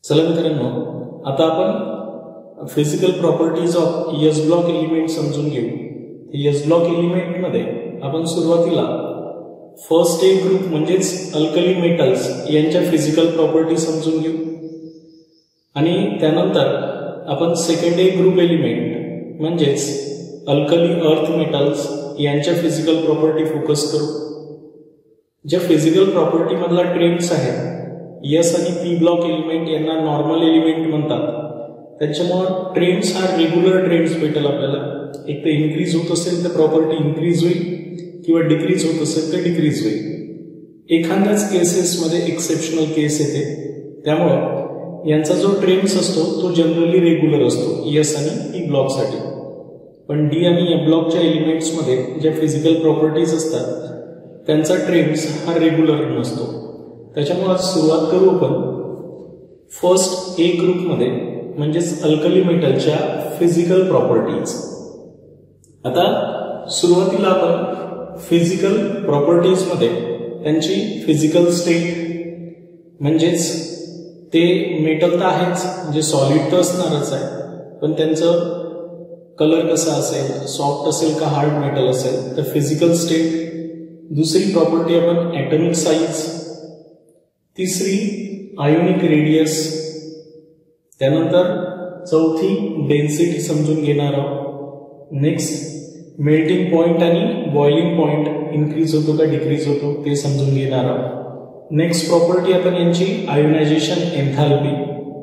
चला मित्रांनो, आता आपण physical properties of S block element समजून घेऊ. एस ब्लॉक एलिमेंट मध्ये आपण सुरुवातीला फर्स्ट ए ग्रुप म्हणजेच अल्कली मेटल्स यांच्या फिजिकल प्रॉपर्टी समजून घेऊ आणि त्यानंतर आपण सेकंड ए ग्रुप एलिमेंट म्हणजेच अल्कली अर्थ मेटल्स यांच्या फिजिकल प्रॉपर्टी फोकस करू. ज्या फिजिकल प्रॉपर्टी मधला ट्रेंड्स आहेत, एस आणि पी ब्लॉक एलिमेंट यांना नॉर्मल एलिमेंट म्हणतात. त्याच्यामुळे ट्रेंड्स हा रेग्युलर ट्रेंड्स भेटेल आपल्याला. एक तर इन्क्रीज होत असेल तर प्रॉपर्टी इन्क्रीज होईल किंवा डिक्रीज होत असेल तर डिक्रीज होईल. एखाद्याच केसेसमध्ये एक्सेप्शनल केस येते, त्यामुळं यांचा जो ट्रेंड्स असतो तो जनरली रेग्युलर असतो एस आणि पी ब्लॉकसाठी. पण डी आणि एफ ब्लॉकच्या एलिमेंट्समध्ये ज्या फिजिकल प्रॉपर्टीज असतात त्यांचा ट्रेंड्स हा रेग्युलर नसतो. त्याच्यामुळे आज सुरुवात करू आपण फर्स्ट ए ग्रुपमध्ये म्हणजेच अल्कली मेटलच्या फिजिकल प्रॉपर्टीज. आता सुरुवातीला आपण फिजिकल प्रॉपर्टीज मध्ये त्यांची फिजिकल स्टेट म्हणजेच ते मेटल तर आहेच, म्हणजे सॉलिड तर असणारच आहे, पण त्यांचं कलर कसा असेल, सॉफ्ट असेल का हार्ड मेटल असेल, तर फिजिकल स्टेट. दुसरी प्रॉपर्टी आपण ॲटॉमिक साइज. तिसरी आयोनिक रेडियस. त्यानंतर चौथी डेन्सिटी समजून घेणार आहोत. नेक्स्ट मेल्टिंग पॉइंट आणि बॉइलिंग पॉइंट इन्क्रीज होतो का डिक्रीज होतो ते समजून घेणार आहोत. नेक्स्ट प्रॉपर्टी आपण यांची आयोनायझेशन एन्थॅल्पी.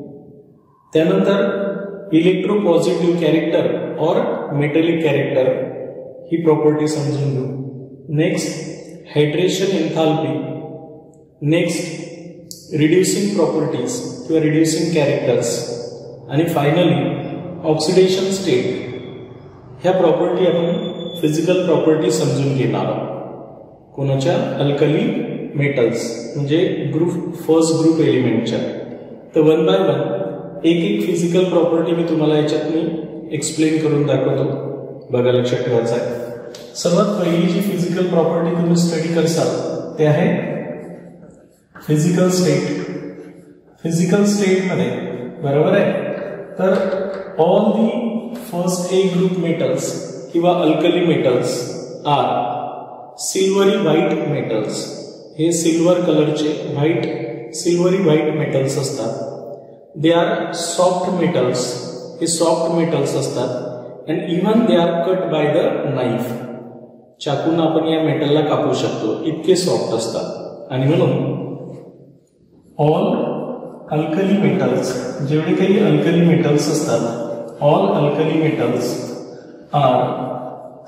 त्यानंतर इलेक्ट्रोपॉझिटिव्ह कॅरेक्टर और मेटलिक कॅरेक्टर ही प्रॉपर्टी समजून घेऊ. Next hydration enthalpy. Next reducing properties किंवा रिड्युसिंग कॅरेक्टर्स आणि फायनली ऑक्सिडेशन स्टेट. ह्या प्रॉपर्टी आपण फिजिकल प्रॉपर्टी समजून घेणार आहोत कोणाच्या अल्कली मेटल्स म्हणजे फर्स्ट ग्रुप एलिमेंटच्या. तर वन बाय वन एक एक फिजिकल प्रॉपर्टी मी तुम्हाला याच्यात एक्सप्लेन करून दाखवतो. बघा, लक्षात ठेवायचं आहे. सर्वात पहिली जी फिजिकल प्रॉपर्टी तुम्ही स्टडी करसाल ते आहे फिजिकल स्टेट. फिजिकल स्टेट मध्ये बरोबर आहे, तर all the first A group metals किंवा alkali metals are silvery white metals. हे सिल्वर कलरचे सिल्वरी व्हाईट मेटल्स असतात. They are soft metals. हे सॉफ्ट मेटल्स असतात and even they are cut by the knife. चाकून आपण या मेटलला कापू शकतो, इतके सॉफ्ट असतात. आणि म्हणून ऑल अल्कली मेटल्स, जेवढे काही अल्कली मेटल्स असतात, all alkali metals are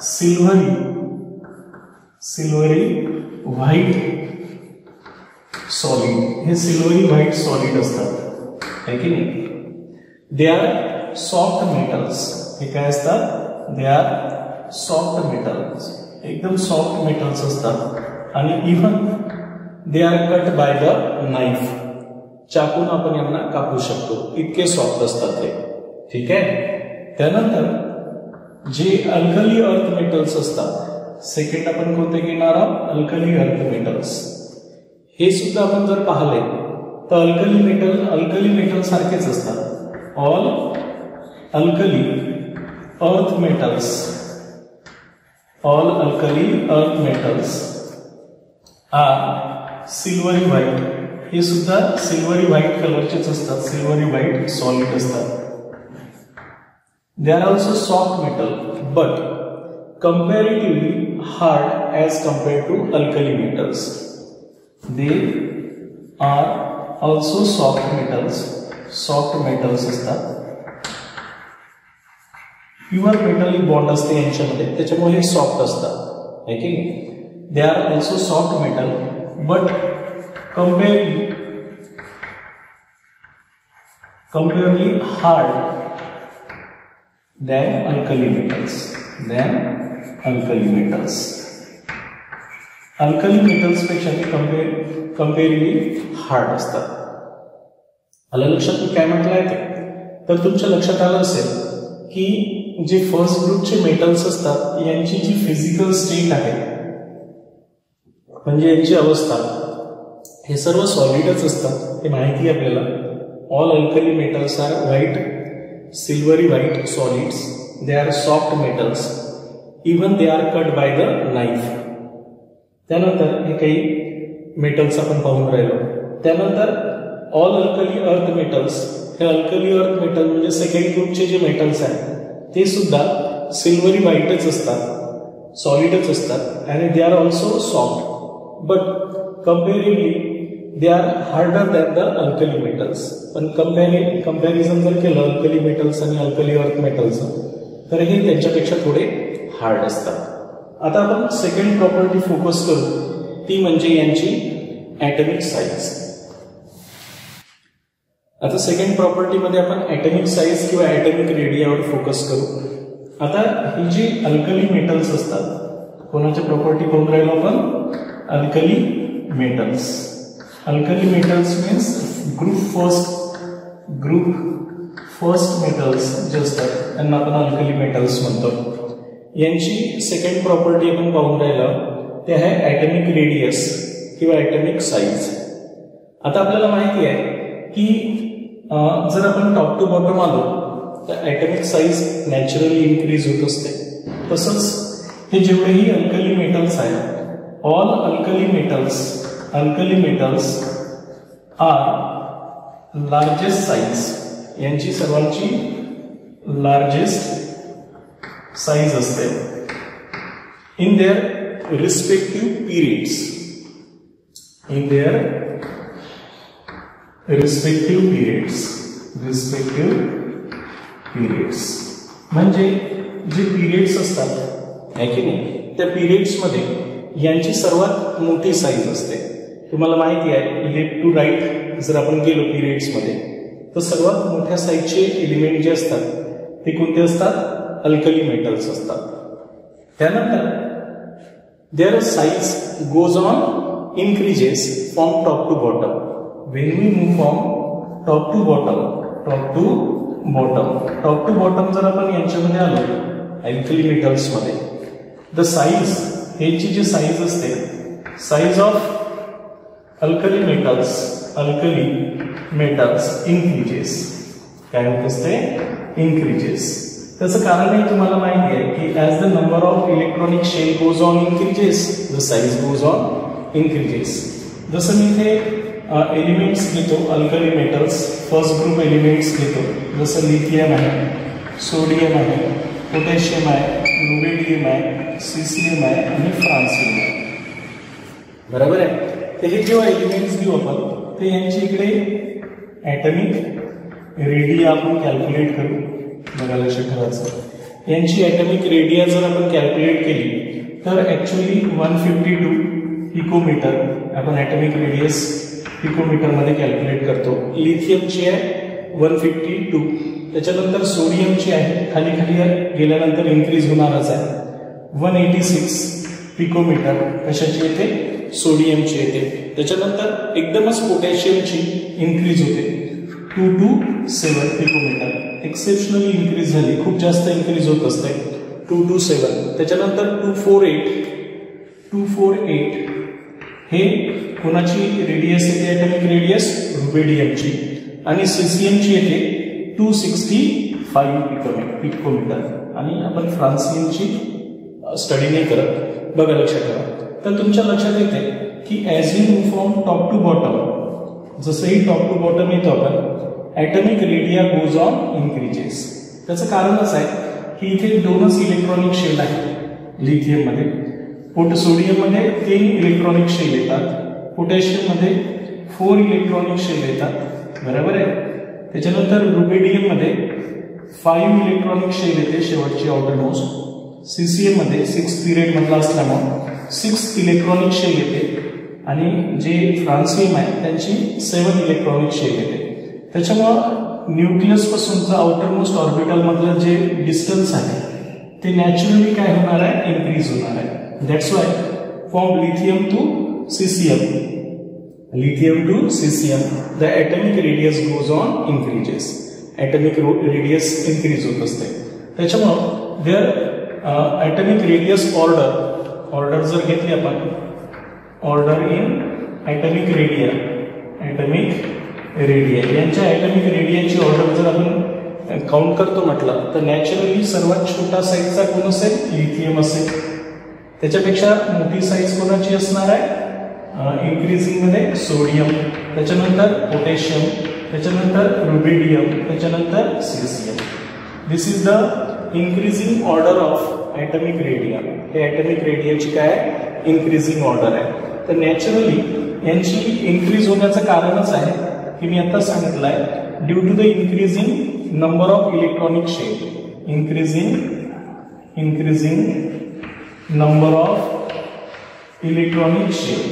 silvery white solid. हे सिल्वरी व्हाईट सॉलिड असतात, है की नाही. They are soft metals. हे काय असतात? They are soft metals. एकदम सॉफ्ट मेटल्स असतात आणि even they are cut by the knife. चाकून आपण यांना कापू शकतो, इतके सॉफ्ट असतात ते. ठीक आहे. त्यानंतर जे अल्कली अर्थ मेटल्स असतात, सेकंड आपण कोणते घेणार आहोत? Alkali earth metals. हे सुद्धा आपण जर पाहिले तर अल्कली मेटल सारखेच असतात. All alkali earth metals, all alkali earth metals are silvery white. हे सुद्धा सिल्वरी व्हाईट कलरचेच असतात, सिल्वरी व्हाईट सॉलिड असतात. They are also soft metal but comparatively hard as compared to alkali metals. They are also soft metals असतात. Pure metallic bond असते यांच्यामध्ये, त्याच्यामुळे हे soft असतात. है की नाही. They are also soft metal but comparatively hard than alkali metals. Alkali metals पेक्षा ते कंपेअरली हार्ड असतात. आलं लक्षात मी काय म्हटलं आहे ते? तर तुमच्या लक्षात आलं असेल की जे फर्स्ट ग्रुपचे मेटल्स असतात यांची जी फिजिकल स्टेट आहे म्हणजे यांची अवस्था, हे सर्व सॉलिडच असतात, हे माहिती आपल्याला. all alkali metals are white, silvery white solids. They are soft metals. Even they are cut by the knife. त्यानंतर हे काही मेटल्स आपण पाहून राहिलो. त्यानंतर ऑल अल्कली अर्थ मेटल्स, हे अल्कली अर्थ मेटल म्हणजे सेकंड ग्रुपचे जे मेटल्स आहेत ते सुद्धा सिल्वरी व्हाईटच असतात, सॉलिडच असतात आणि they are also soft, but comparatively they are harder than the alkali metals. पण कंपॅरिझन जर केलं अल्कली मेटल्स आणि अल्कली अर्थ मेटल्सचं तर हे त्यांच्यापेक्षा थोडे हार्ड असतात. आता आपण सेकंड प्रॉपर्टी फोकस करू, ती म्हणजे यांची ॲटॉमिक साईज. आता सेकंड प्रॉपर्टीमध्ये आपण ॲटॉमिक साईज किंवा ॲटॉमिक रेडियावर फोकस करू. आता ही जी अल्कली मेटल्स असतात, कोणाच्या प्रॉपर्टी पाहून राहिलो आपण? Alkali metals. Alkali metals means group first metals जे असतात त्यांना आपण अल्कली मेटल्स म्हणतो. यांची सेकंड प्रॉपर्टी आपण पाहून राहिलो ते आहे ॲटॉमिक रेडियस किंवा ॲटॉमिक साईज. आता आपल्याला माहिती आहे की जर आपण टॉप टू बॉटम आलो तर ॲटॉमिक साईज नॅचरली इन्क्रीज होत असते. तसंच हे जेवढेही अल्कली मेटल्स आहेत, all alkali metals are largest size, यांची सर्वांची लार्जेस्ट साईज असते इन देअर रिस्पेक्टिव्ह पिरियड्स. म्हणजे जे पिरियड्स असतात आहे की नाही, त्या पिरियड्समध्ये यांची सर्वात मोठी साईज असते. तुम्हाला माहिती आहे लेफ्ट टू राईट जर आपण गेलो पिरियड्समध्ये तर सर्वात मोठ्या साईजचे एलिमेंट जे असतात ते कोणते असतात? अल्कली मेटल्स असतात. त्यानंतर their size goes on increases from top to bottom. When we move from top to bottom जर आपण यांच्यामध्ये आलो अल्कली मेटल्समध्ये, द साईज, ह्याची जी साईज असते, size of alkali metals increases. काय होत असते? इन्क्रीजेस. त्याचं कारणही तुम्हाला माहिती आहे की as the number of electronic shell goes on increases, the size goes on increases. जसं मी इथे एलिमेंट्स घेतो, alkali metals first group elements घेतो, जसं लिथियम आहे, सोडियम आहे, पोटॅशियम आहे, रुबिडियम आहे, सीसियम आहे आणि फ्रान्सियम आहे. बरोबर आहे. तर हे जेव्हा एलिमेंट्स घेऊ आपण ते यांची इकडे ॲटॉमिक रेडिया आपण कॅल्क्युलेट करू. बघा लक्षात ठेवायचं, यांची ॲटॉमिक रेडिया जर आपण कॅल्क्युलेट केली तर ॲक्च्युअली 152 पिकोमीटर आपण ॲटॉमिक रेडियस पिकोमीटरमध्ये कॅल्क्युलेट करतो. लिथियमची आहे 152, त्याच्यानंतर सोडियमची आहे, खाली गेल्यानंतर इन्क्रीज होणारच आहे, 186 पिकोमीटर. कशाची येते? सोडियमची येते. त्याच्यानंतर एकदमच पोटॅशियमची इन्क्रीज होते 227 पिकोमीटर. एक्सेप्शनली इन्क्रीज झाली, खूप जास्त इन्क्रीज होत असते 227. त्याच्यानंतर 248 हे कोणाची रेडियस येते? ॲटॉमिक रेडियस रुबिडियमची. आणि सीसीएमची येते 265 पिकोमीटर. आणि आपण फ्रान्सियमची स्टडी नाही करत, बघा लक्षात ठेवा. तर तुमच्या लक्षात येते की as you move from top to bottom, जसंही टॉप टू बॉटम येतो आपण atomic radii goes on increases. त्याचं कारणच आहे की इथे 2च इलेक्ट्रॉनिक शेल आहेत लिथियममध्ये. सोडियममध्ये 3 इलेक्ट्रॉनिक शेल येतात, पोटॅशियममध्ये 4 इलेक्ट्रॉनिक शेल येतात. बरोबर आहे. त्याच्यानंतर रुबिडियममध्ये 5 इलेक्ट्रॉनिक शेल येते, शेवटची आउटरमोस्ट. सीसीएममध्ये 6 पिरियड मधला असल्यामुळे 6 इलेक्ट्रॉनिक शेल येते. आणि जे फ्रान्सियम आहे त्यांची 7 इलेक्ट्रॉनिक शेल येते. त्याच्यामुळं न्यूक्लियस पासूनचं आउटरमोस्ट ऑर्बिटल मधलं जे डिस्टन्स आहे ते नॅचरली काय होणार आहे? इन्क्रीज होणार आहे. That's why from lithium to caesium the atomic radius goes on increases. Atomic radius increase होत असते. त्याच्यामुळं देअर ॲटॉमिक रेडियस ऑर्डर जर घेतली आपण, ऑर्डर इन ॲटॉमिक रेडियाई यांच्या ॲटॉमिक रेडियाची ऑर्डर जर आपण काउंट करतो म्हटलं तर नॅचरली सर्वात छोटा साईजचा कोण असेल? लिथियम असेल. त्याच्यापेक्षा मोठी साईज कोणाची असणार आहे? इन्क्रीजिंग मध्ये सोडियम, त्याच्यानंतर पोटॅशियम, त्याच्यानंतर रुबिडियम, त्याच्यानंतर caesium. This is the increasing order of atomic radii. हे ॲटॉमिक रेडियाची काय इन्क्रीजिंग ऑर्डर आहे. तर नॅचरली यांची इन्क्रीज होण्याचं कारणच आहे की मी आता सांगितलं आहे, due to the increasing number of electronic shape. increasing number of electronic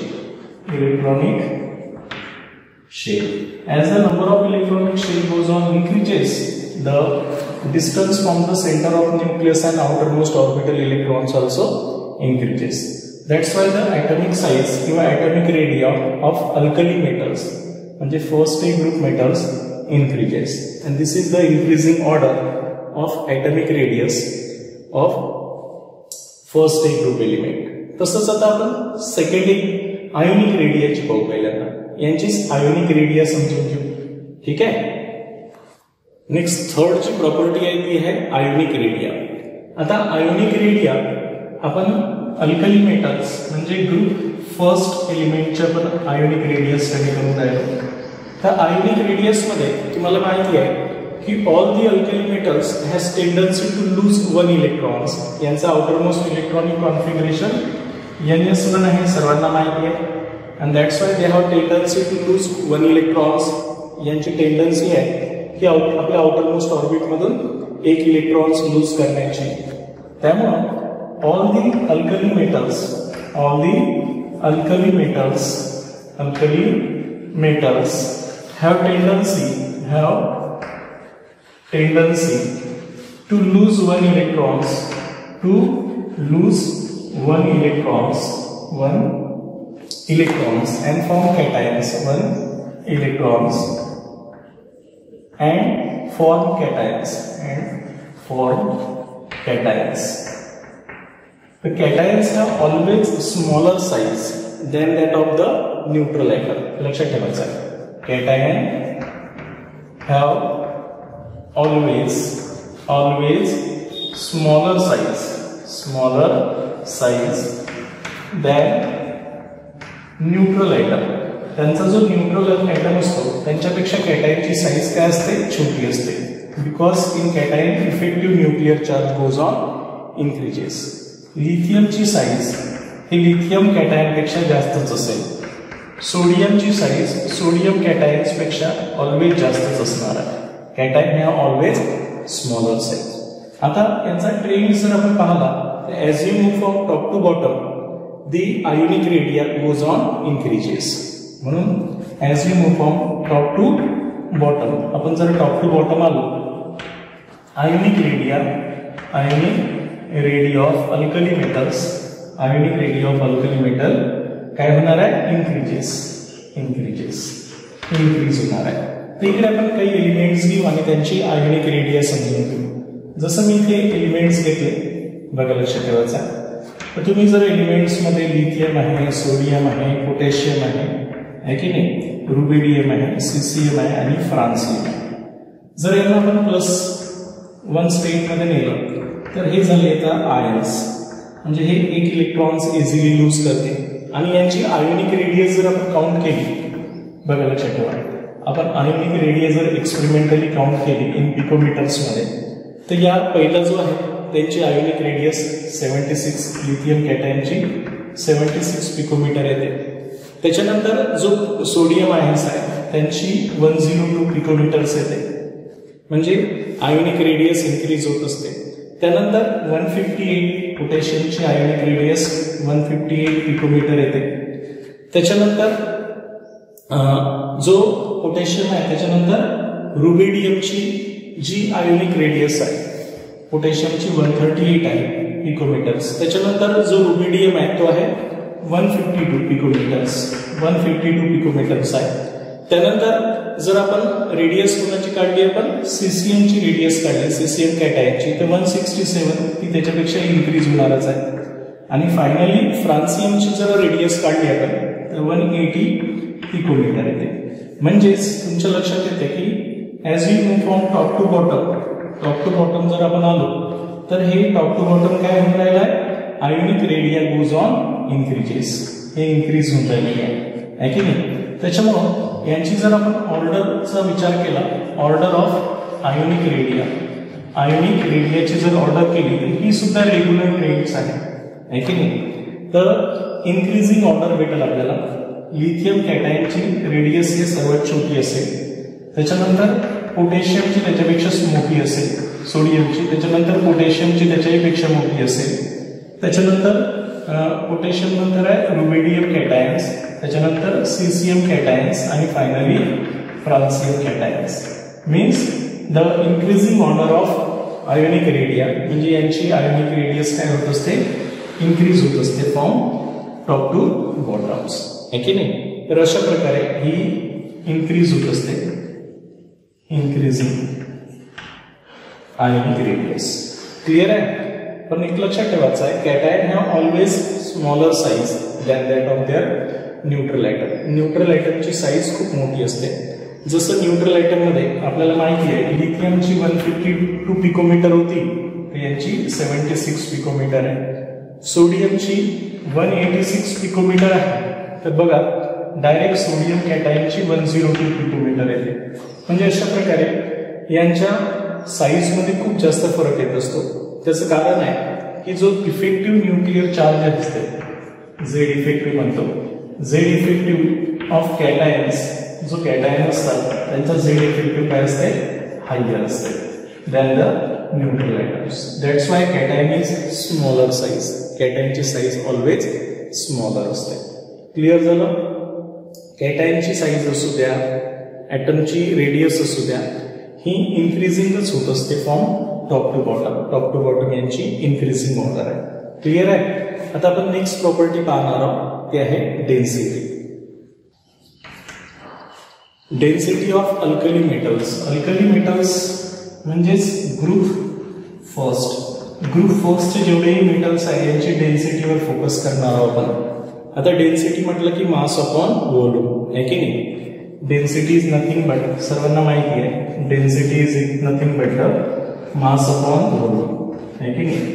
shape. As the number of electronic shape goes on increases, the distance from the center of nucleus and outermost orbital electrons also increases. That's why the atomic size किंवा atomic radii of alkali metals म्हणजे first group metals increases, and this is the increasing order of atomic radius of first group element. तसंच आता आपण second ionic रेडियाची पाहू. पहिल्यांदा यांचीच ionic radio समजून घेऊ. ठीक आहे. नेक्स्ट थर्डची प्रॉपर्टी आहे ती आहे आयोनिक रेडिया. आता आयोनिक रेडिया आपण अल्कली मेटल्स म्हणजे ग्रुप फर्स्ट एलिमेंटच्या पण आयोनिक रेडिया स्टडी करून राहिलो. तर आयोनिक रेडियस मध्ये तुम्हाला माहिती आहे की all the alkali metals has tendency to lose one electrons. यांचा आउटरमोस्ट इलेक्ट्रॉनिक कॉन्फिगरेशन NS1 आहे, सर्वांना माहिती आहे. and that's why they have tendency to lose one electrons. यांची टेंडन्सी आहे की आपल्या आउटरमोस्ट ऑर्बिट मधून एक इलेक्ट्रॉन्स लूज करण्याची. त्यामुळे all the alkali metals have tendency to lose one electrons and form cations, and form cations. The cations have always smaller size than that of the neutral atom. लक्षात ठेवायचं आहे. Cation have always smaller size than neutral atom. त्यांचा जो neutral item असतो त्यांच्यापेक्षा कॅटायनची size काय असते? छोटी असते. Because in cation effective nuclear charge goes on increases. लिथियमची साईज ही लिथियम कॅटायनपेक्षा जास्तच असेल. सोडियमची साईज सोडियम कॅटायन्स पेक्षा ऑलवेज जास्तच असणार आहे. कॅटायन ह्या ऑलवेज स्मॉलर साईज. आता यांचा ट्रेंड जर आपण पाहिला तर as you move from top to bottom the ionic radii goes on increases. म्हणून as we move from top to bottom, आपण जर top to bottom आलो, ionic radii of alkali metals, ionic radii of alkali metal काय होणार आहे? increase होणार आहे. इकडे आपण काही एलिमेंट्स घेऊ आणि त्यांची आयोनिक रेडिया समजून घेऊ. जसं मी इथे एलिमेंट्स घेतले बघा, लक्षात ठेवायचं आहे. तर तुम्ही जर एलिमेंट्स मध्ये लिथियम आहे, सोडियम आहे, पोटॅशियम आहे की नाही, रुबिडियम आहे, सीसियम आहे आणि फ्रान्सियम आहे. जर यांना आपण +1 स्टेट मध्ये नेलं तर हे झाले आता आयन्स. म्हणजे हे एक इलेक्ट्रॉन्स इझिली लूज करते. आणि यांची आयोनिक रेडियस जर आपण काउंट केली, बघा लक्षात ठेवा, आपण आयोनिक रेडियस जर एक्सपेरिमेंटली काउंट केली इन पिकोमीटर्स मध्ये, तर या पहिला जो आहे त्यांची आयोनिक रेडियस 76, लिथियम कॅटायनची 76 पिकोमीटर येते. त्याच्यानंतर जो सोडियम आयन्स आहे त्यांची 102 पिकोमीटर्स येते. म्हणजे आयोनिक रेडियस इन्क्रीज होत असते. त्यानंतर 158 पोटॅशियमची आयोनिक रेडियस 158 पिकोमीटर येते. त्याच्यानंतर जो पोटॅशियम आहे त्याच्यानंतर रुबिडियमची जी आयोनिक रेडियस आहे पोटॅशियमची 138 आहे पिकोमीटर्स. त्याच्यानंतर जो रुबिडियम आहे तो आहे 152 पिकोमीटर्स आहे. त्यानंतर जर आपण रेडियस कोणाची काढली, आपण सीसीएमची रेडियस काढली, सीसीएम कॅटायनची, तर 167 ती त्याच्यापेक्षा इन्क्रीज होणारच आहे. आणि फायनली फ्रान्सियमची जर रेडियस काढली आपण तर 180 पिकोमीटर येते. म्हणजेच तुमच्या लक्षात येते की as you move from top to bottom जर आपण आलो तर हे टॉप टू बॉटम काय होऊन राहिलं आहे, ionic radii goes on increases, हे इन्क्रीज होऊन राहिलेली आहे की नाही. त्याच्यामुळं यांची जर आपण ऑर्डरचा विचार केला, ऑर्डर ऑफ आयोनिक रेडियाची जर ऑर्डर केली तर ही सुद्धा रेग्युलर ट्रेंड्स आहे की नाही. तर इन्क्रीजिंग ऑर्डर भेटेल आपल्याला. लिथियम कॅटायनची रेडियस ही सर्वात छोटी असेल, त्याच्यानंतर पोटॅशियमची त्याच्यापेक्षा मोठी असेल, सोडियमची, त्याच्यानंतर पोटॅशियमची त्याच्यापेक्षा मोठी असेल, त्याच्यानंतर पोटॅशियम नंतर आहे रुबिडियम कॅटायन्स, त्याच्यानंतर सीसीएम कॅटायन्स आणि finally francium cations. Means the increasing order of ionic radii, म्हणजे यांची आयोनिक रेडियस काय होत असते, इन्क्रीज होत असते फ्रॉम टॉप टू बॉटम्स आहे की नाही. तर अशा प्रकारे ही इन्क्रीज होत असते, इन्क्रीजिंग आयोनिक रेडियस. क्लिअर आहे. पण एक लक्षात ठेवायचं आहे, cation have always smaller size than that of their neutral atom. Neutral आयटमची साईज खूप मोठी असते. जसं न्यूट्रल आयटम मध्ये आपल्याला माहिती आहे लिथियमची 152 पिकोमीटर होती, तर यांची 76 पिकोमीटर आहे. सोडियमची 186 पिकोमीटर आहे, तर बघा डायरेक्ट सोडियम कॅटायनची 102 पिकोमीटर येते. म्हणजे अशा प्रकारे यांच्या साईज मध्ये खूप जास्त फरक येत असतो. त्याचं कारण आहे की जो इफेक्टिव्ह न्यूक्लिअर चार्ज असते, झेड इफेक्टिव्ह म्हणतो, झेड इफेक्टिव्ह ऑफ कॅटायन्स, जो कॅटायन असतात त्यांचा झेड इफेक्टिव्ह काय असते, हायर असते than the neutral atoms. That's why cation is smaller size. कॅटायनची साईज ऑलवेज स्मॉलर असते. क्लिअर झालं. कॅटायनची साईज असू द्या, ॲटमची रेडियस असू द्या, ही इन्क्रीजिंगच होत असते from top to bottom. Top to bottom यांची इन्क्रीजिंग ऑर्डर आहे. क्लिअर आहे. आता आपण नेक्स्ट प्रॉपर्टी पाहणार आहोत, ती आहे density. Density of alkali metals. Alkali मेटल्स म्हणजेच ग्रुप फर्स्टचे जेवढेही मेटल्स आहे यांची डेन्सिटीवर फोकस करणार आहोत आपण. आता डेन्सिटी म्हटलं की मास अपॉन व्हॉल्यूम आहे की नाही. डेन्सिटी इज नथिंग बट, सर्वांना माहिती आहे density is nothing but mass upon volume आहे की नाही.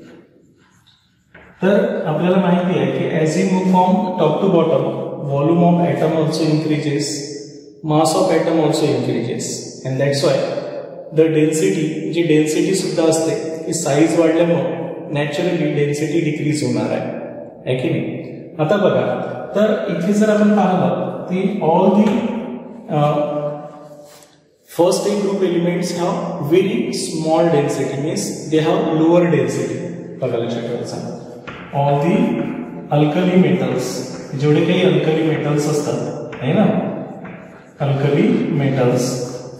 तर आपल्याला माहिती आहे की as you move from top to bottom, volume of atom also increases, mass of atom also increases, and that's why the density, जी डेन्सिटी सुद्धा असते की साईज वाढल्यामुळे नॅचरली डेन्सिटी डिक्रीज होणार आहे की नाही. आता बघा, तर इथे जर आपण पाहिलं की all the first A group elements have very small density, means they have lower density. बघा लक्षात ठेवायचं. All the alkali metals, जेवढे काही अल्कली मेटल्स असतात आहे ना, alkali metals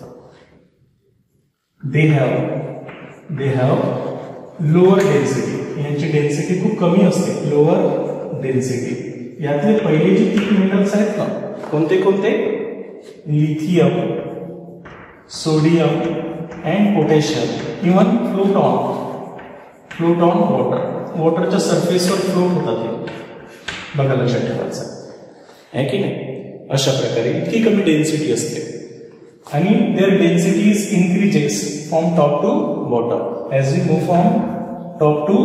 they have lower density. यांची डेन्सिटी खूप कमी असते, लोअर डेन्सिटी. यातले पहिले जे 3 मेटल्स आहेत ना, कोणते कोणते, lithium, sodium and potassium, even float on वॉटरच्या सरफेसवर फ्लोट होतात ते. बघा लक्षात ठेवायचं आहे की नाही. अशा प्रकारे इतकी कमी डेन्सिटी असते आणि their density is increases from top to bottom. As you move from top to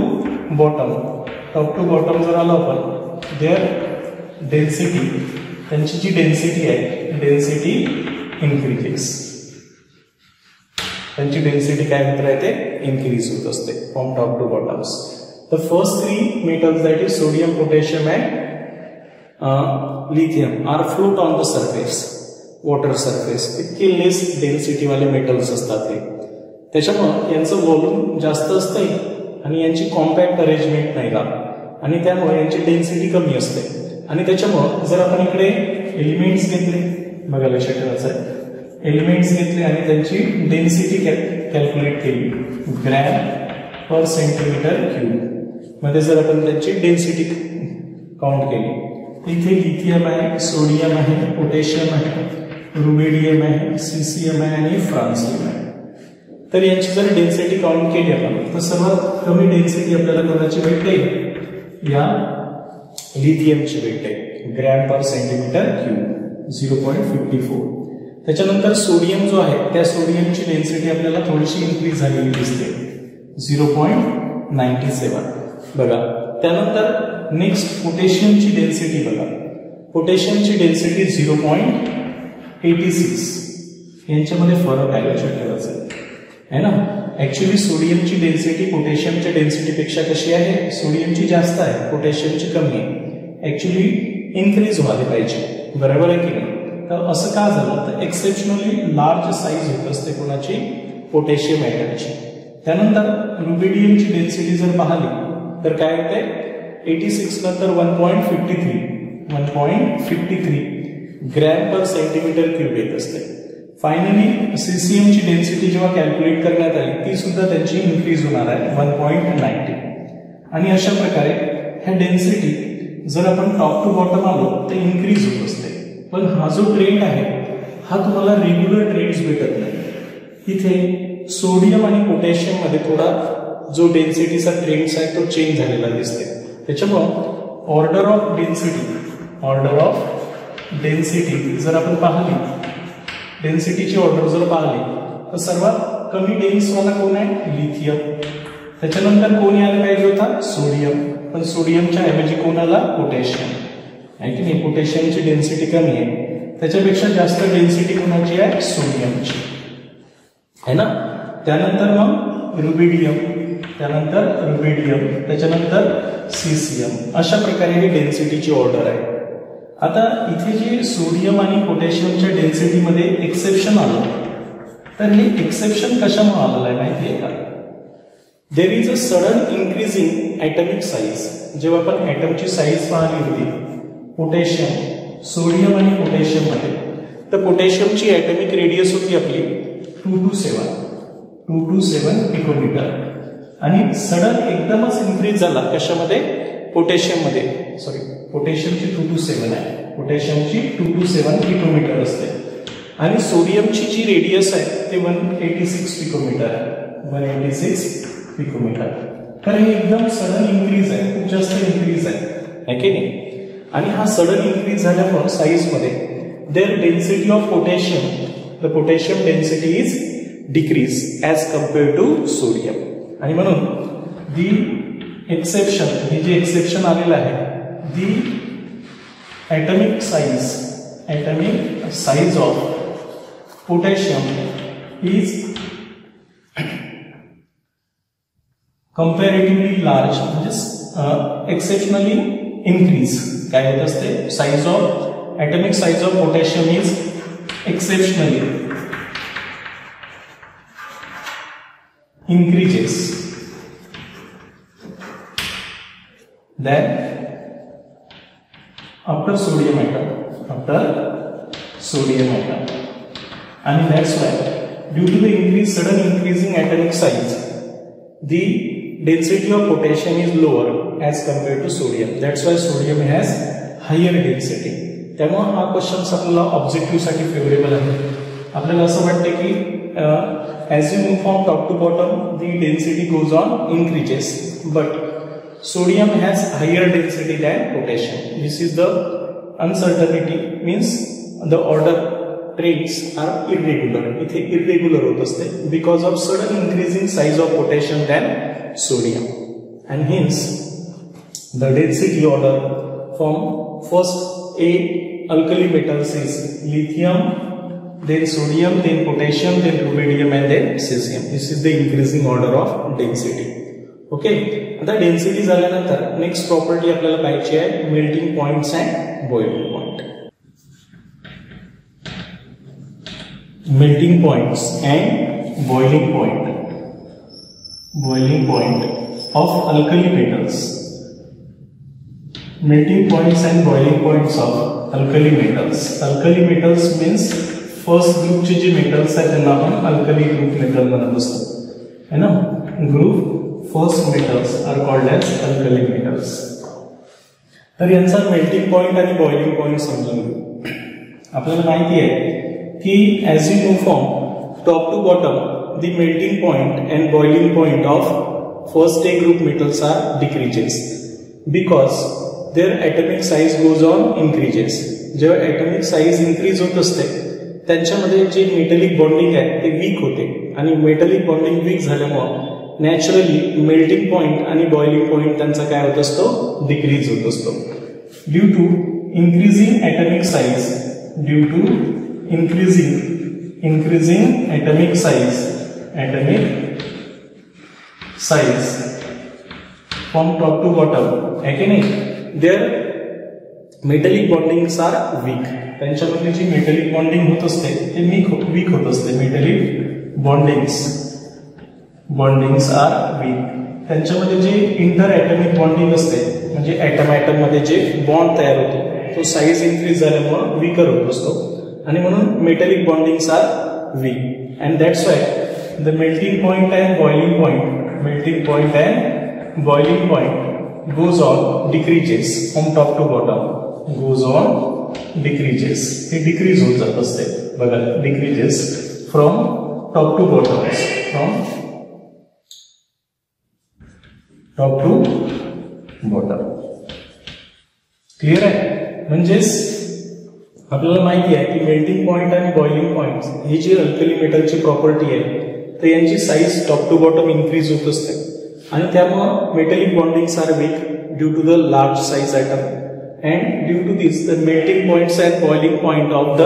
bottom जर आलो आपण, देअर डेन्सिटी, त्यांची जी डेन्सिटी आहे, डेन्सिटी इन्क्रीजेस. त्यांची डेन्सिटी काय होत राहते, इन्क्रीज होत असते from top to bottom. The first 3 metals that is sodium, potassium and lithium are float on the surface, water surface. इतके लेस डेन्सिटी वाले मेटल्स असतात ते. त्याच्यामुळे यांचं व्हॉल्यूम जास्त असते आणि यांची कॉम्पॅक्ट अरेंजमेंट नाही राहत आणि त्यामुळे यांची डेन्सिटी कमी असते. आणि त्याच्यामुळे जर आपण इकडे एलिमेंट्स घेतले, बघा लक्षात ठेवायचं आहे, एलिमेंट्स घेतले आणि त्यांची डेन्सिटी कॅल्क्युलेट केली, ग्रॅम पर सेंटीमीटर क्यूब मध्ये जर आपण त्यांची डेन्सिटी काउंट केली, इथे लिथियम आहे, सोडियम आहे, पोटॅशियम आहे, रुबिडियम आहे, सीसीएम आहे आणि फ्रान्सियम आहे. तर यांची जर डेन्सिटी काउंट केली आपण, तर सर्वात कमी डेन्सिटी आपल्याला कोणाची भेटते, या लिथियमची भेटते, ग्रॅम पर सेंटीमीटर क्यूब 0.54. त्याच्यानंतर सोडियम जो आहे त्या सोडियमची डेन्सिटी आपल्याला थोडीशी इन्क्रीज झालेली दिसते 0.97. बघा त्यानंतर नेक्स्ट पोटॅशियमची डेन्सिटी बघा. पोटॅशियमची डेन्सिटी 0.86. यांच्यामध्ये फरक आहे लक्षात ठेवायचा आहे ना. ऍक्च्युली सोडियमची डेन्सिटी पोटॅशियमच्या डेन्सिटीपेक्षा कशी आहे, सोडियमची जास्त आहे पोटॅशियमची कमी आहे. ऍक्च्युली इन्क्रीज व्हायला पाहिजे, बरोबर आहे की नाही. तर असं का झालं तर एक्सेप्शनली लार्ज साईज होत असते कोणाची, पोटॅशियम ऍटमची. त्यानंतर रुबिडियमची डेन्सिटी जर पाहिली तर काय होते 86 नंतर 1.53 ग्रॅम पर सेंटीमीटर क्यूब येत असते. फायनली सीसीएमची डेन्सिटी जेव्हा कॅल्क्युलेट करण्यात आली ती सुद्धा त्यांची इन्क्रीज होणार आहे 1.90. आणि अशा प्रकारे ह्या डेन्सिटी जर आपण टॉप टू बॉटम आलो तर इन्क्रीज होत असते. पण हा जो ट्रेंड आहे हा तुम्हाला रेग्युलर ट्रेंड्स भेटत नाही. इथे सोडियम आणि पोटॅशियम मध्ये थोडा जो डेन्सिटीचा ट्रेंड्स आहे तो चेंज झालेला दिसते. त्याच्यामुळं ऑर्डर ऑफ डेन्सिटी जर आपण पाहिली, डेन्सिटीची ऑर्डर जर पाहिली तर सर्वात कमी डेन्सवाला कोण आहे, लिथियम. त्याच्यानंतर कोण यायला पाहिजे होता, सोडियम. पण सोडियमच्या ऐवजी कोण आला, पोटॅशियम आहे की नाही. पोटॅशियमची डेन्सिटी कमी आहे, त्याच्यापेक्षा जास्त डेन्सिटी कोणाची आहे, सोडियमची आहे ना. त्यानंतर मग रुबिडियम, त्याच्यानंतर सीसीएम. अशा प्रकारे ही डेन्सिटीची ऑर्डर आहे. आता इथे जे सोडियम आणि पोटॅशियमच्या डेन्सिटीमध्ये एक्सेप्शन आलं तर हे एक्सेप्शन कशामुळे आलेलं आहे माहिती आहे का. There is a sudden increasing atomic size. जेव्हा आपण ॲटमची साईज पाहिली होती पोटॅशियम, सोडियम आणि पोटॅशियम मध्ये, तर पोटॅशियमची ॲटमिक रेडियस होती आपली 227 पिकोमीटर. आणि सडन एकदमच इन्क्रीज झाला कशामध्ये, पोटॅशियममध्ये. सॉरी, पोटॅशियमची 227 आहे, पोटॅशियमची 227 पिकोमीटर असते. आणि सोडियमची जी रेडियस आहे ते 186 पिकोमीटर आहे, 186 पिकोमीटर. तर हे एकदम सडन इन्क्रीज आहे, खूप जास्त इन्क्रीज आहे की नाही. आणि हा सडन इन्क्रीज झाल्यामुळे साईजमध्ये their density of potassium, the potassium density is decrease as compare to sodium. आणि म्हणून दी एक्सेप्शन, हे जे एक्सेप्शन आलेलं आहे, the atomic size of potassium is comparatively large, म्हणजे एक्सेप्शनली इन्क्रीज. काय होत असते, size of atomic size of potassium is exceptionally increases then after sodium atom, and that's why due to the sudden increasing atomic size the density of potassium is lower as compared to sodium. That's why sodium has higher density. त्यामुळे हा question आपल्याला objective साठी favourable आहे. आपल्याला असं वाटतं की as you move from top to bottom the density goes on increases, but sodium has higher density than potassium. This is the uncertainty, means the order trends are irregular. इथे irregular होत असते because of sudden increasing size of potassium than sodium, and hence the density order from first 8 alkali metals is lithium, then sodium, then potassium, then rubidium, and then cesium. This is the increasing order of density. Okay. आता density झाल्यानंतर next property आपल्याला पाहिजे आहे melting points and boiling point. Melting points and boiling point of alkali metals. Melting points and boiling points of alkali metals. Alkali metals means first ग्रुपचे जे metals आहेत त्यांना आपण अल्कली ग्रुप मेटल म्हणत असतो है ना. Group first metals are called as alkali metals. तर यांचा मेल्टिंग पॉइंट आणि बॉइलिंग पॉइंट समजून घेऊ. आपल्याला माहिती आहे की as you move from top to bottom the melting point and boiling point of first A group metals are decreases because their atomic size goes on increases. जेव्हा atomic size increase होत असते त्यांच्यामध्ये जे मेटलिक बॉन्डिंग आहे ते weak होते आणि metallic bonding weak झाल्यामुळं नॅचरली मेल्टिंग पॉइंट आणि बॉइलिंग पॉइंट त्यांचा काय होत असतो, डिक्रीज होत असतो. Due to increasing atomic size, due to increasing atomic size from top to bottom, है की नाही, their metallic bonds are weak. त्यांच्यामध्ये जी मेटलिक बॉन्डिंग होत असते ते वीक होत असते. Metallic bondings are weak. त्यांच्यामध्ये जे इंटर ॲटॉमिक बॉन्डिंग असते म्हणजे ॲटम मध्ये जे बॉन्ड तयार होतो तो साईज इन्क्रीज झाल्यामुळे वीकर होत असतो आणि म्हणून metallic bondings are weak. And that's why the melting point and boiling point goes on decreases from top to bottom, goes on decreases. हे डिक्रीज होत जात असते बघा, decreases from top to bottom, from top to bottom. Clear आहे. म्हणजेच आपल्याला माहिती आहे की मेल्टिंग पॉइंट आणि बॉइलिंग पॉइंट ही जी अल्कली मेटलची प्रॉपर्टी आहे तर यांची size top to bottom increase होत असते आणि त्यामुळे metallic bondings are weak due to the large size atom and due to this the melting points and boiling point of the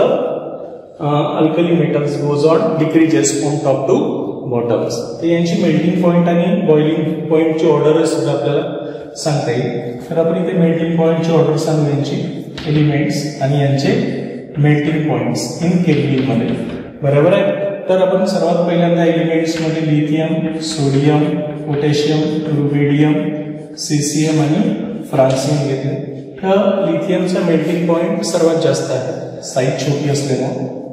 alkali metals goes on decreases from top to bottoms. तर यांची melting point आणि boiling पॉइंटची order सुद्धा आपल्याला सांगता येईल. तर आपण इथे मेल्टिंग पॉइंटची ऑर्डर सांगू यांची एलिमेंट्स आणि यांचे मेल्टिंग पॉइंट्स इन केल्विन मध्ये. बरोबर आहे. तर आपण सर्वात पहिल्यांदा एलिमेंट्स मध्ये lithium, sodium, potassium, rubidium, caesium आणि फ्रान्सियम घेतले. तर लिथियमचा मेल्टिंग पॉइंट सर्वात जास्त आहे, साईज छोटी असल्याने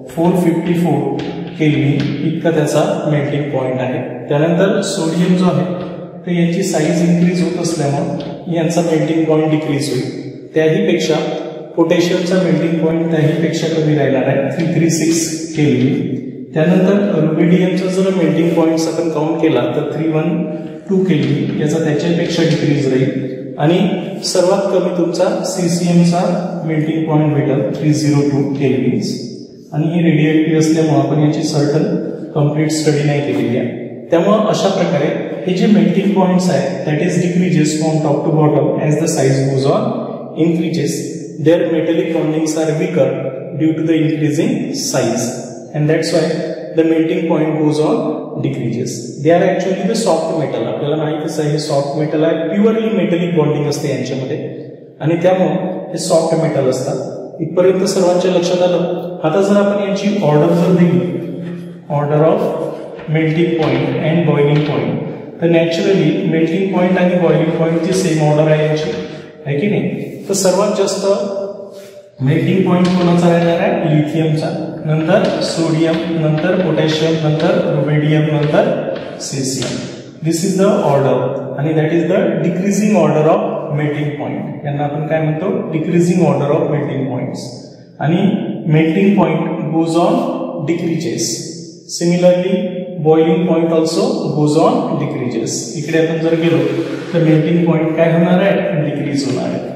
454 केल्विन इतका त्याचा मेल्टिंग पॉइंट आहे. त्यानंतर सोडियम जो आहे तर याची साईज इन्क्रीज होत असल्यामुळे यांचा मेल्टिंग पॉइंट डिक्रीज होईल. त्याहीपेक्षा पोटॅशियमचा मेल्टिंग पॉइंट त्याहीपेक्षा कमी राहणार आहे, 336 केल्विन. त्यानंतर रुबिडियमचा जर मेल्टिंग पॉइंट्स आपण काउंट केला तर 312 केल्विन, याचा त्याच्यापेक्षा डिक्रीज राहील. आणि सर्वात कमी तुमचा सीसीएमचा मेल्टिंग पॉइंट भेटेल 302 केल्विन्स. आणि ही रेडिएटिव्ह असल्यामुळे आपण याची सर्टन कम्प्लीट स्टडी नाही केलेली आहे. त्यामुळे अशा प्रकारे हे जे मेल्टिंग पॉइंट्स आहेत that is decreases from top to bottom as the size goes on increases, their metallic bondings are weaker due to the increasing size, and that's why the melting point goes on decreases. They are actually the soft metal. आपल्याला माहितीच आहे हे soft metal आहे, purely metallic bonding असते यांच्यामध्ये आणि त्यामुळे हे सॉफ्ट मेटल असतात. इथपर्यंत सर्वांच्या लक्षात आलं. आता जर आपण यांची ऑर्डर जर दिली, order of melting point and boiling point, तर नॅचरली मेल्टिंग पॉइंट आणि बॉइलिंग पॉइंटची सेम ऑर्डर आहे यांची, आहे की नाही. तर सर्वात जास्त मेल्टिंग पॉइंट कोणाचा राहणार आहे, लिथियमचा, नंतर सोडियम, नंतर पोटॅशियम, नंतर रुबिडियम, नंतर caesium. This is the order आणि that is the decreasing order of melting point. यांना आपण काय म्हणतो, decreasing order of melting points. आणि melting point goes on decreases. Similarly boiling point also goes on decreases. इकडे आपण जर गेलो तर मेल्टिंग पॉइंट काय होणार आहे, डिक्रीज होणार आहे,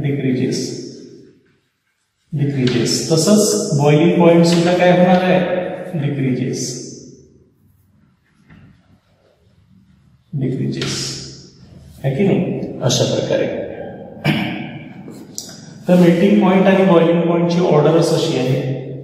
डिक्रीजेस. तसंच बॉइलिंग पॉइंट सुद्धा काय होणार आहे, डिक्रीजेस. है की नाही. अशा प्रकारे तर मेल्टिंग पॉइंट आणि बॉइलिंग पॉइंटची ऑर्डरच अशी आहे.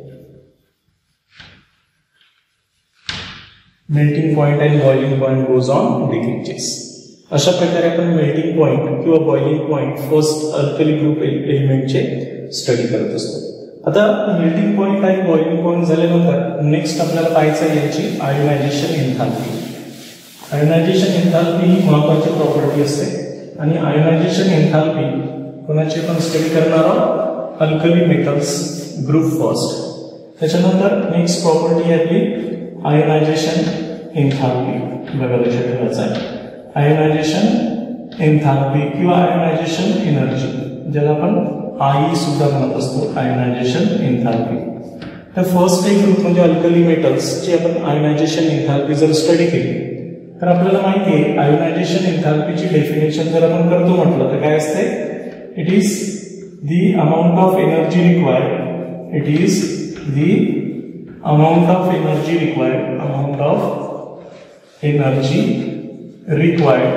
मेल्टिंग पॉइंट आणि boiling point goes on decreases. अशा प्रकारे आपण मेल्टिंग पॉइंट किंवा boiling point first alkali group एलिमेंटचे स्टडी करत असतो. आता मेल्टिंग पॉइंट आणि बॉइलिंग पॉइंट झाल्यानंतर नेक्स्ट आपल्याला पाहायचं आहे याची आयोनायझेशन एन्थाल्पी. आयोनायझेशन एन्थाल्पी ही महत्वाची प्रॉपर्टी असते आणि आयोनायझेशन एन्थाल्पी कोणाची आपण स्टडी करणार आहोत, अल्कली मेटल्स ग्रुप फर्स्ट. त्याच्यानंतर नेक्स्ट प्रॉपर्टी आहे आपली आयोनायझेशन एन्थाल्पी. बघा लक्षात ठेवायचं आहे, आयोनायझेशन एन्थाल्पी किंवा आयोनायझेशन एनर्जी, ज्याला आपण आई सुद्धा म्हणत असतो, आयोनायझेशन एन्थाल्पी. तर फर्स्ट एक ग्रुप म्हणजे अल्कली मेटल्सची आपण आयोनायझेशन एन्थाल्पी जर स्टडी केली तर आपल्याला माहिती आहे आयोनायझेशन एन्थाल्पीची डेफिनेशन जर आपण करतो म्हटलं तर काय असते, it is the amount of energy required. It is the amount of energy required. Amount of energy required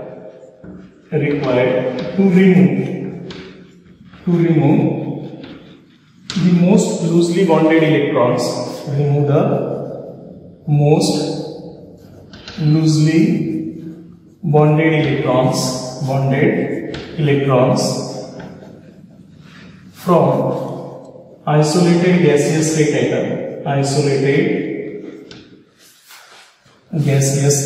to remove the most loosely bonded electrons. Remove the most loosely bonded electrons from isolated gaseous state atom. Isolated gaseous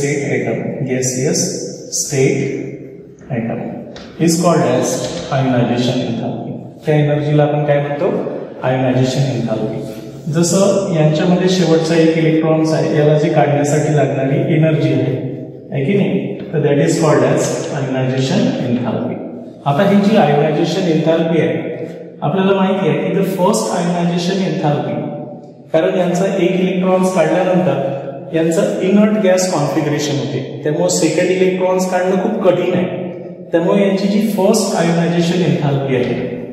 state atom is called as ionization enthalpy. त्या एनर्जीला आपण काय म्हणतो? Ionization enthalpy. जसं यांच्यामध्ये शेवटचा एक electrons आहे, याला जी काढण्यासाठी लागणारी एनर्जी आहे की नाही, तर that is called as ionization enthalpy. आता ही जी आयोनायझेशन एन्थाल्पी आहे, आपल्याला माहिती आहे की द फर्स्ट आयोनायझेशन एन्थाल्पी, कारण यांचा एक इलेक्ट्रॉन्स काढल्यानंतर यांचं इनर्ट गॅस कॉन्फिगरेशन होते, त्यामुळे सेकंड इलेक्ट्रॉन्स काढणं खूप कठीण आहे. त्यामुळे यांची जी फर्स्ट आयोनायझेशन एन्थाल्पी आहे,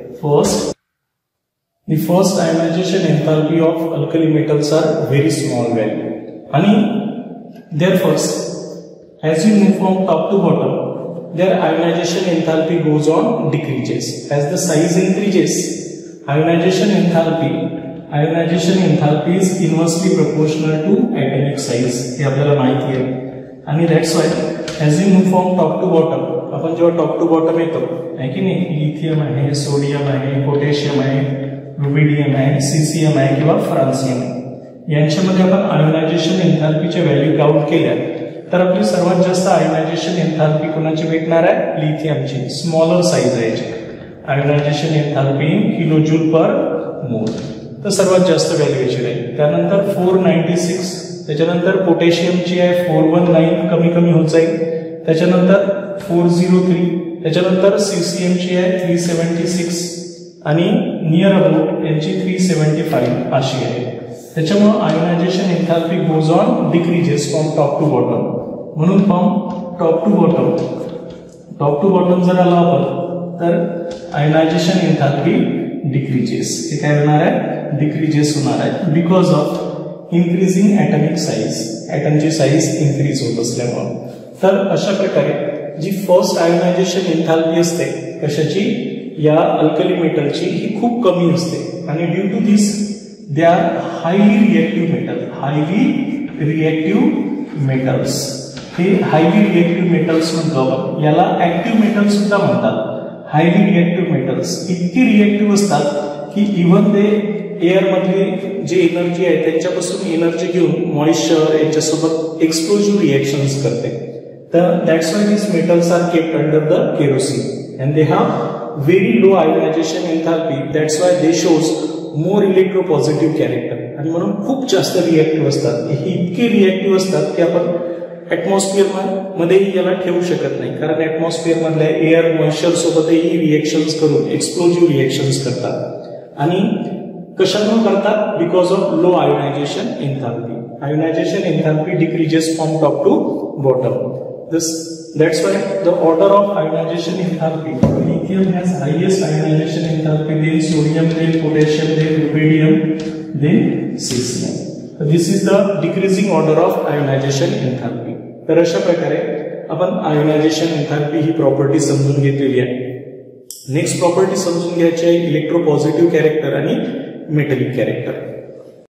the first ionization enthalpy of alkali metals are very small value, and therefore as you move from top to bottom, their ionization enthalpy goes on decreases. As the size increases, ionization enthalpy is inversely proportional to atomic size. हे आपल्याला माहिती आहे, आणि that's why as you move from top to bottom, आपण जेव्हा top to bottom येतो आहे की नाही, लिथियम आहे, सोडियम आहे, पोटॅशियम आहे, रुबिडियम आहे, सीसीएम आहे किंवा फ्रान्सियम आहे, यांच्यामध्ये आपण आयोनायझेशन एन्थाल्पीच्या व्हॅल्यू काउंट केल्या तर आपली सर्वात जास्त आयोनायझेशन एन्थाल्पी कोणाची भेटणार आहे? लिथियमची. स्मॉलर साईज आहे याची. आयोनायझेशन एन्थाल्पी किलोजूल पर मोल, तर सर्वात जास्त व्हॅल्यू याची राहील. त्यानंतर 496, त्याच्यानंतर पोटॅशियमची आहे 419, कमी कमी होत जाईल. त्याच्यानंतर 403, त्याच्यानंतर सीसीएमची आहे 376 आणि नियर अबाउट यांची 375 अशी आहे. त्याच्यामुळे ionization enthalpy goes on decreases from top to bottom. म्हणून फ्रॉम टॉप टू बॉटम जर आला आपण तर आयोनायझेशन एन्थाल्पी डिक्रीजेस. हे काय होणार आहे? डिक्रीजेस होणार आहे because of increasing atomic size. ॲटमची साईज इन्क्रीज होत असल्यामुळे. तर अशा प्रकारे जी फर्स्ट आयोनायझेशन एन्थाल्पी असते कशाची? या अल्कली मेटलची, ही खूप कमी असते, आणि due to this they are highly reactive metals. हे हायली रिएक्टिव्ह मेटल्स म्हणतो आपण. याला ऍक्टिव्ह मेटल्स सुद्धा म्हणतात. हायली रिएक्टिव्ह मेटल्स इतकी रिएक्टिव्ह असतात की इव्हन ते एअर मधली जी एनर्जी आहे त्यांच्यापासून एनर्जी घेऊन मॉइश्चर यांच्यासोबत एक्सप्लोजिव्ह रिएक्शन्स करते. तर that's why this metals are kept under the kerosene and they have very low ionization enthalpy. That's why they shows more electropositive character. आणि म्हणून खूप जास्त रिएक्टिव्ह असतात. हे इतके रिएक्टिव्ह असतात की आपण ऍटमॉस्फिअर मध्ये याला ठेवू शकत नाही, कारण ऍटमॉस्फिअर मधल्या एअर मॉइश्चर सोबतही रिएक्शन्स करून एक्सप्लोजिव्ह रिएक्शन्स करतात. आणि कशामुळे करतात? Because of low ionization enthalpy. Ionisation enthalpy decreases from top to bottom. That's why the order of ionization enthalpy, lithium has highest ionization enthalpy, then sodium, then potassium, then rubidium, then cesium. So this is the decreasing order of ionization enthalpy. तर अशा प्रकारे आपण ionization enthalpy ही property समजून घेतलेली आहे. Next property समजून घ्यायची आहे इलेक्ट्रोपॉझिटिव्ह कॅरेक्टर आणि मेटलिक कॅरेक्टर.